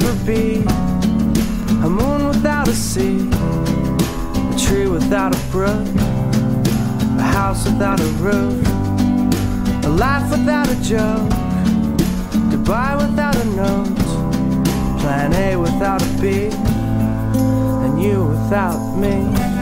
never be. A moon without a sea, a tree without a brook, a house without a roof, a laugh without a joke, goodbye without a note, plan A without a B, and you without me.